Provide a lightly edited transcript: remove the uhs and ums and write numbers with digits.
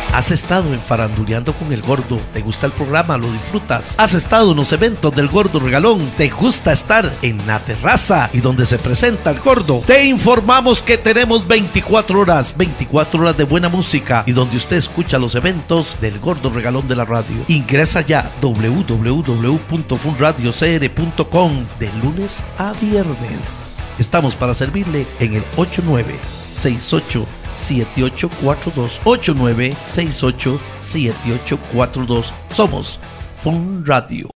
¿Has estado en Faranduleando con el Gordo? ¿Te gusta el programa? ¿Lo disfrutas? ¿Has estado en los eventos del Gordo Regalón? ¿Te gusta estar en la terraza y donde se presenta el Gordo? Te informamos que tenemos 24 horas de buena música y donde usted escucha los eventos del Gordo Regalón de la radio. Ingresa ya www.funradiocr.com de lunes a viernes. Estamos para servirle en el 89687842 89687842. Somos Fun Radio.